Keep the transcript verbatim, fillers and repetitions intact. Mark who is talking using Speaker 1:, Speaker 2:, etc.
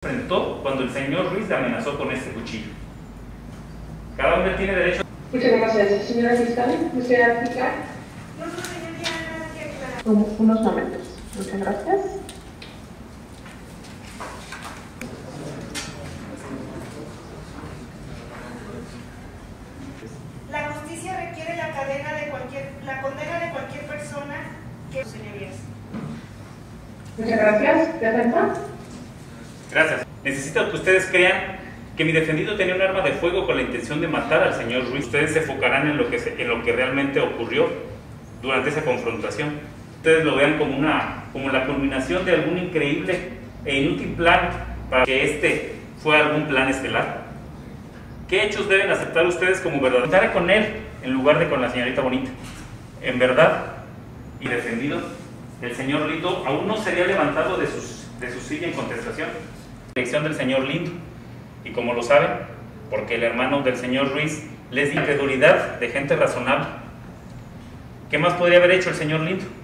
Speaker 1: enfrentó cuando el señor Ruiz le amenazó con este cuchillo. Cada hombre tiene derecho.
Speaker 2: Muchas gracias. Señora fiscal, ¿desea explicar?
Speaker 3: No, no, señor, ya nada que aclarar.
Speaker 2: Un- Unos momentos. Muchas gracias.
Speaker 3: La justicia requiere la cadena de cualquier, la condena de cualquier persona que, señorías.
Speaker 2: Muchas gracias. ¿Defensa?
Speaker 1: Gracias. Necesito que ustedes crean que mi defendido tenía un arma de fuego con la intención de matar al señor Ruiz. Ustedes se enfocarán en lo que, se, en lo que realmente ocurrió durante esa confrontación. Ustedes lo vean como, una, como la culminación de algún increíble e inútil plan para que este fue algún plan estelar. ¿Qué hechos deben aceptar ustedes como verdaderos? Estaré con él en lugar de con la señorita Bonita. En verdad y defendido, el señor Lindo aún no sería levantado de, sus, de su silla en contestación. La elección del señor Lindo. Y como lo saben, porque el hermano del señor Ruiz les dio incredulidad de gente razonable. ¿Qué más podría haber hecho el señor Lindo?